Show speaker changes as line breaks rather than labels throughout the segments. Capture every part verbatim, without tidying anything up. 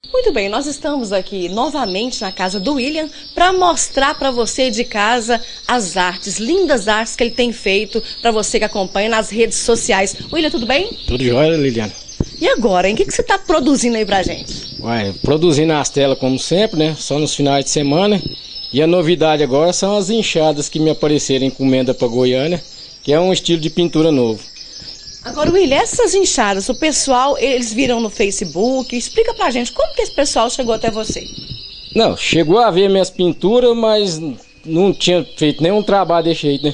Muito bem, nós estamos aqui novamente na casa do William para mostrar para você de casa as artes, lindas artes que ele tem feito para você que acompanha nas redes sociais. William, tudo bem?
Tudo jóia, Liliana.
E agora, hein? O que, que você está produzindo aí pra gente?
Ué, produzindo as telas como sempre, né? Só nos finais de semana. E a novidade agora são as enxadas que me apareceram em encomenda para Goiânia, que é um estilo de pintura novo.
Agora, William, essas enxadas, o pessoal, eles viram no Facebook. Explica pra gente como que esse pessoal chegou até você.
Não, chegou a ver minhas pinturas, mas não tinha feito nenhum trabalho desse jeito, né?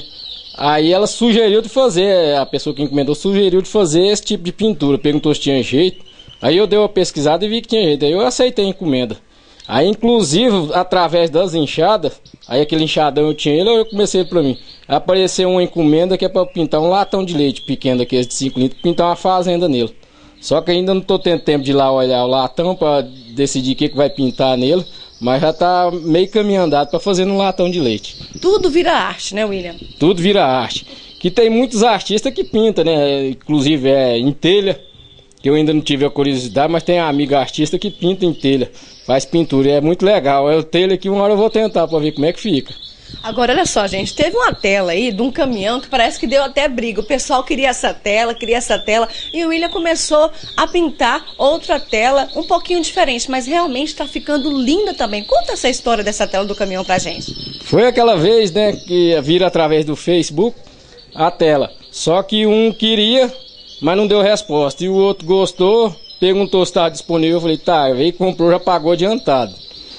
Aí ela sugeriu de fazer, a pessoa que encomendou sugeriu de fazer esse tipo de pintura. Perguntou se tinha jeito. Aí eu dei uma pesquisada e vi que tinha jeito. Aí eu aceitei a encomenda. Aí, inclusive, através das enxadas, aí aquele enxadão eu tinha ele, eu comecei ele pra mim. Apareceu uma encomenda que é pra pintar um latão de leite pequeno daqueles de cinco litros, pintar uma fazenda nele. Só que ainda não tô tendo tempo de ir lá olhar o latão pra decidir o que, que vai pintar nele, mas já tá meio caminho andado pra fazer um latão de leite.
Tudo vira arte, né, William?
Tudo vira arte. Que tem muitos artistas que pintam, né? Inclusive é em telha, que eu ainda não tive a curiosidade, mas tem amigo artista que pinta em telha. Faz pintura, e é muito legal. É o telha que uma hora eu vou tentar para ver como é que fica.
Agora, olha só, gente, teve uma tela aí de um caminhão que parece que deu até briga. O pessoal queria essa tela, queria essa tela, e o William começou a pintar outra tela um pouquinho diferente, mas realmente está ficando linda também. Conta essa história dessa tela do caminhão pra gente.
Foi aquela vez, né, que vira através do Facebook a tela. Só que um queria, mas não deu resposta, e o outro gostou. Perguntou se estava disponível, eu falei, tá, veio, comprou, já pagou adiantado.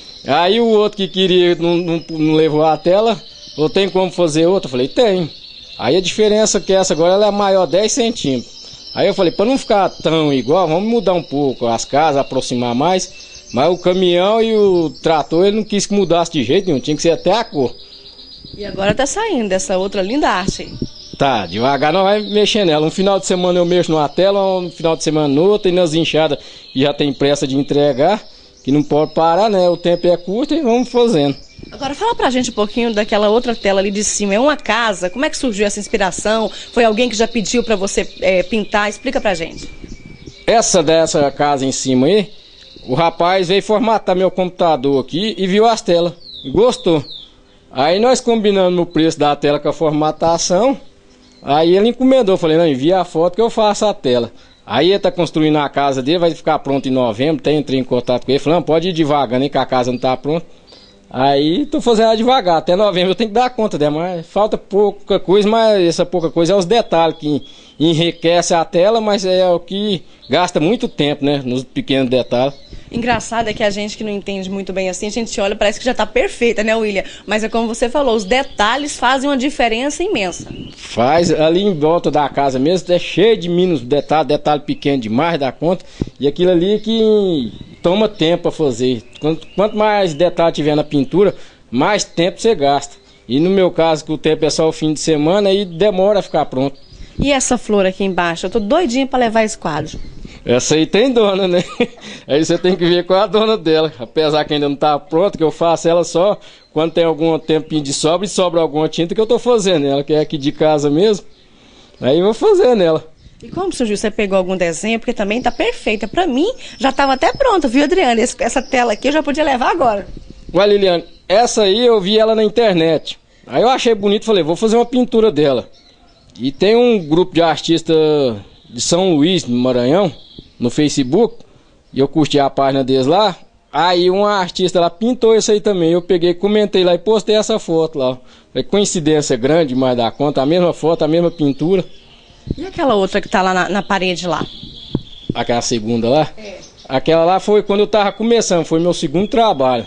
Aí o outro que queria, não, não, não levou a tela, falou, tem como fazer outra? Eu falei, tem. Aí a diferença que essa agora ela é maior dez centímetros. Aí eu falei, para não ficar tão igual, vamos mudar um pouco as casas, aproximar mais. Mas o caminhão e o trator, ele não quis que mudasse de jeito nenhum, tinha que ser até a cor.
E agora tá saindo dessa outra linda arte aí.
Tá, devagar não vai mexer nela. Um final de semana eu mexo numa tela, um final de semana noutra, e nas enxadas que já tem pressa de entregar, que não pode parar, né? O tempo é curto e vamos fazendo.
Agora fala pra gente um pouquinho daquela outra tela ali de cima. É uma casa? Como é que surgiu essa inspiração? Foi alguém que já pediu pra você é, pintar? Explica pra gente.
Essa dessa casa em cima aí, o rapaz veio formatar meu computador aqui e viu as telas. Gostou. Aí nós combinamos o preço da tela com a formatação. Aí ele encomendou, falei, não, envia a foto que eu faço a tela. Aí ele tá construindo a casa dele, vai ficar pronto em novembro, até entrei em contato com ele, falei, não, pode ir devagar, nem que a casa não tá pronta. Aí tô fazendo ela devagar, até novembro eu tenho que dar conta dela, mas falta pouca coisa, mas essa pouca coisa é os detalhes que enriquece a tela, mas é o que gasta muito tempo, né, nos pequenos detalhes.
Engraçado é que a gente que não entende muito bem assim, a gente olha, parece que já tá perfeita, né, William? Mas é como você falou, os detalhes fazem uma diferença imensa.
Faz, ali em volta da casa mesmo, é cheio de mínimos detalhes, detalhe pequeno demais da conta, e aquilo ali que toma tempo a fazer. Quanto, quanto mais detalhe tiver na pintura, mais tempo você gasta. E no meu caso, que o tempo é só o fim de semana, aí demora a ficar pronto.
E essa flor aqui embaixo? Eu tô doidinha para levar esse quadro.
Essa aí tem dona, né? Aí você tem que ver com a dona dela. Apesar que ainda não tá pronta, que eu faço ela só quando tem algum tempinho de sobra e sobra alguma tinta que eu tô fazendo ela, que é aqui de casa mesmo. Aí eu vou fazer nela.
E como surgiu? Você pegou algum desenho? Porque também tá perfeita. Pra mim, já tava até pronta, viu, Adriana? Esse, essa tela aqui eu já podia levar agora.
Ué, Liliane, essa aí eu vi ela na internet. Aí eu achei bonito, falei, vou fazer uma pintura dela. E tem um grupo de artistas de São Luís, no Maranhão, no Facebook, e eu curti a página deles lá. Aí uma artista lá pintou isso aí também. Eu peguei, comentei lá e postei essa foto lá. Foi coincidência grande demais da conta, a mesma foto, a mesma pintura.
E aquela outra que tá lá na, na parede lá?
Aquela segunda lá?
É.
Aquela lá foi quando eu tava começando, foi meu segundo trabalho.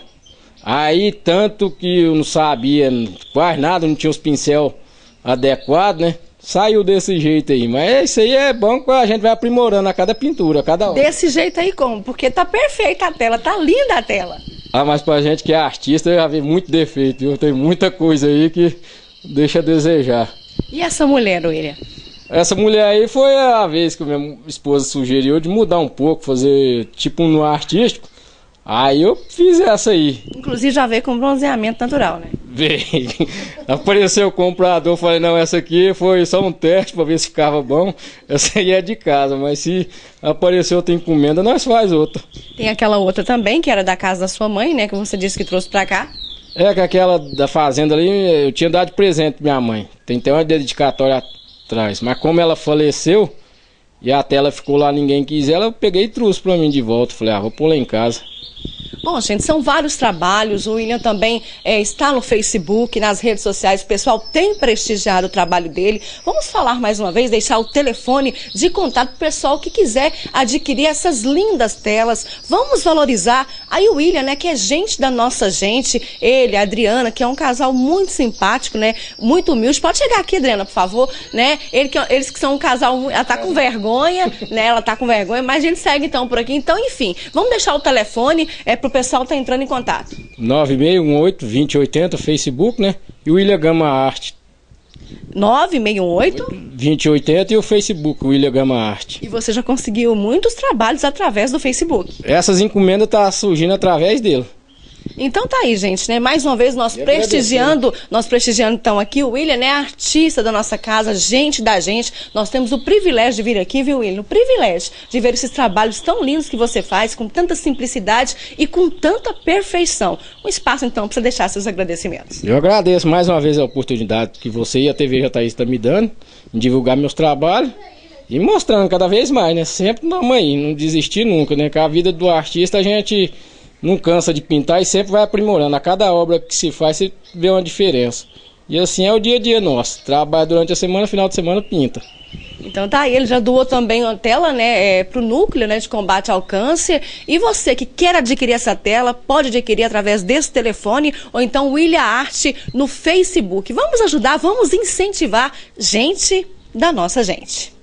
Aí tanto que eu não sabia quase nada, não tinha os pincel adequados, né? Saiu desse jeito aí, mas isso aí é bom que a gente vai aprimorando a cada pintura, a cada hora.
Desse jeito aí como? Porque tá perfeita a tela, tá linda a tela.
Ah, mas pra gente que é artista, eu já vi muito defeito, viu? Tem muita coisa aí que deixa a desejar.
E essa mulher, William?
Essa mulher aí foi a vez que minha esposa sugeriu de mudar um pouco, fazer tipo um artístico. Aí eu fiz essa aí.
Inclusive já veio com bronzeamento natural, né?
Veio. Apareceu o comprador, falei, não, essa aqui foi só um teste para ver se ficava bom. Essa aí é de casa, mas se apareceu outra encomenda, nós faz outra.
Tem aquela outra também, que era da casa da sua mãe, né? Que você disse que trouxe para cá.
É, que aquela da fazenda ali, eu tinha dado de presente pra minha mãe. Tem até uma dedicatória atrás. Mas como ela faleceu, e a tela ficou lá, ninguém quis ela, eu peguei e trouxe pra mim de volta. Falei, ah, vou pôr lá em casa.
Bom, gente, são vários trabalhos. O William também é, está no Facebook, nas redes sociais. O pessoal tem prestigiado o trabalho dele. Vamos falar mais uma vez, deixar o telefone de contato para o pessoal que quiser adquirir essas lindas telas. Vamos valorizar aí o William, né, que é gente da nossa gente. Ele, a Adriana, que é um casal muito simpático, né, muito humilde. Pode chegar aqui, Adriana, por favor, né? Ele que, eles que são um casal, ela tá com vergonha, né? Ela tá com vergonha, mas a gente segue então por aqui. Então, enfim, vamos deixar o telefone é pro pessoal tá entrando em contato.
nove seis um oito, dois zero oito zero, Facebook, né? E o William Gama Arte.
nove seis um oito,
dois zero oito zero e o Facebook, William Gama Arte.
E você já conseguiu muitos trabalhos através do Facebook.
Essas encomendas tá surgindo através dele.
Então tá aí, gente, né? Mais uma vez nós
Eu
prestigiando, nós prestigiando então aqui o William, né? Artista da nossa casa, gente da gente. Nós temos o privilégio de vir aqui, viu, William? O privilégio de ver esses trabalhos tão lindos que você faz, com tanta simplicidade e com tanta perfeição. Um espaço então para você deixar seus agradecimentos.
Eu agradeço mais uma vez a oportunidade que você e a T V Jataísta estão me dando em divulgar meus trabalhos e mostrando cada vez mais, né? Sempre não, aí, não desistir nunca, né? Que a vida do artista a gente não cansa de pintar e sempre vai aprimorando. A cada obra que se faz, você vê uma diferença. E assim é o dia a dia nosso. Trabalha durante a semana, final de semana pinta.
Então tá aí, ele já doou também uma tela, né, é, para o núcleo, né, de combate ao câncer. E você que quer adquirir essa tela, pode adquirir através desse telefone ou então William Arte no Facebook. Vamos ajudar, vamos incentivar gente da nossa gente.